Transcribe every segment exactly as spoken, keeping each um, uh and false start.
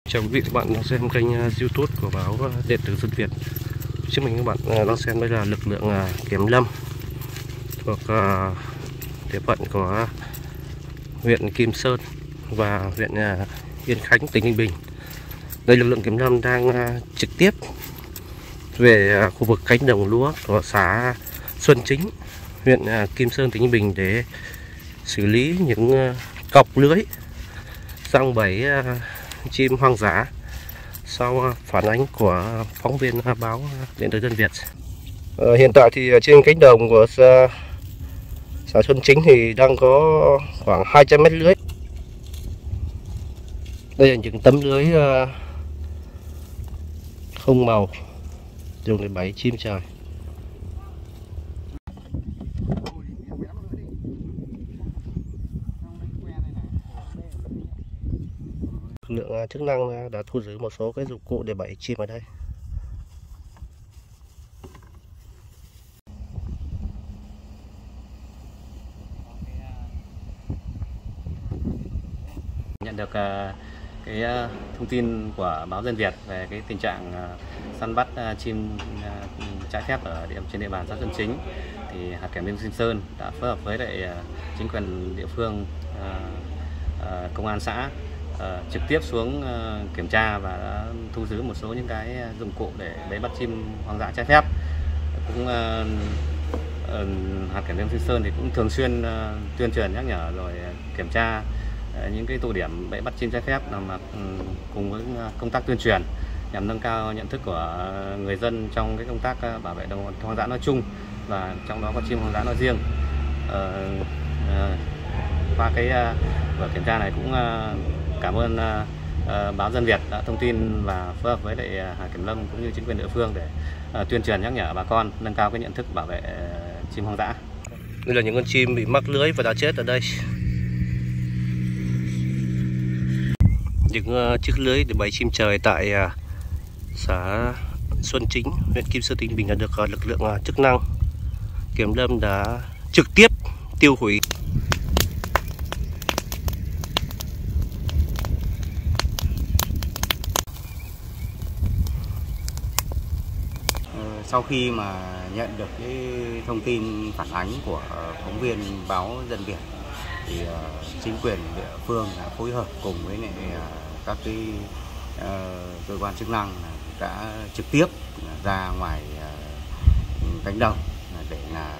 Chào quý vị các bạn đang xem kênh YouTube của báo Điện tử Dân Việt. Trước mình các bạn đang xem đây là lực lượng kiểm lâm thuộc địa phận của huyện Kim Sơn và huyện Yên Khánh, tỉnh Ninh Bình. Đây lực lượng kiểm lâm đang trực tiếp về khu vực cánh đồng lúa của xã Xuân Chính, huyện Kim Sơn, tỉnh Ninh Bình để xử lý những cọc lưới giăng bẫy chim hoang dã sau phản ánh của phóng viên báo Điện tử Dân Việt. Ờ, hiện tại thì trên cánh đồng của xã, xã Xuân Chính thì đang có khoảng hai trăm mét lưới. Đây là những tấm lưới không màu dùng để bẫy chim trời. Lực lượng chức năng đã thu giữ một số cái dụng cụ để bẫy chim ở đây. Nhận được cái thông tin của báo Dân Việt về cái tình trạng săn bắt chim trái phép ở địa trên địa bàn xã Xuân Chính, thì hạt kiểm lâm Kim Sơn đã phối hợp với lại chính quyền địa phương, công an xã Uh, trực tiếp xuống uh, kiểm tra và đã thu giữ một số những cái dụng cụ để bẫy bắt chim hoang dã trái phép. Cũng uh, uh, hạt kiểm lâm Kim Sơn thì cũng thường xuyên uh, tuyên truyền nhắc nhở rồi kiểm tra uh, những cái tụ điểm bẫy bắt chim trái phép, làm uh, cùng với công tác tuyên truyền nhằm nâng cao nhận thức của người dân trong cái công tác uh, bảo vệ động vật hoang dã nói chung và trong đó có chim hoang dã nói riêng. Uh, uh, qua cái uh, buổi kiểm tra này cũng uh, cảm ơn uh, báo Dân Việt đã thông tin và phối hợp với lại hạt kiểm lâm cũng như chính quyền địa phương để uh, tuyên truyền nhắc nhở bà con nâng cao cái nhận thức bảo vệ uh, chim hoang dã. Đây là những con chim bị mắc lưới và đã chết ở đây. Những uh, chiếc lưới để bẫy chim trời tại uh, xã Xuân Chính, huyện Kim Sơn, tỉnh Bình đã được uh, lực lượng uh, chức năng kiểm lâm đã trực tiếp tiêu hủy. Sau khi mà nhận được cái thông tin phản ánh của phóng viên báo Dân Việt thì chính quyền địa phương đã phối hợp cùng với lại các cái cơ quan chức năng đã trực tiếp ra ngoài cánh đồng để là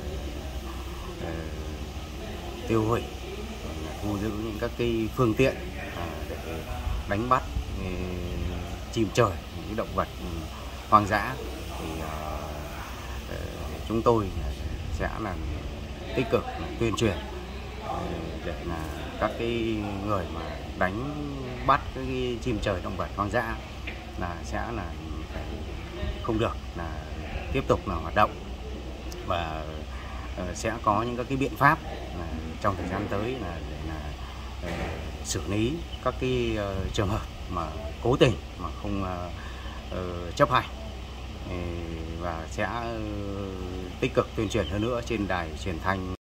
tiêu hủy, thu giữ những các cái phương tiện để đánh bắt chim trời, những cái động vật hoang dã. Thì uh, chúng tôi sẽ là tích cực tuyên truyền để là các cái người mà đánh bắt cái chim trời động vật hoang dã là sẽ là không được là tiếp tục là hoạt động, và uh, sẽ có những các cái biện pháp là trong thời gian tới là để là uh, xử lý các cái uh, trường hợp mà cố tình mà không uh, uh, chấp hành, và sẽ tích cực tuyên truyền hơn nữa trên đài truyền thanh.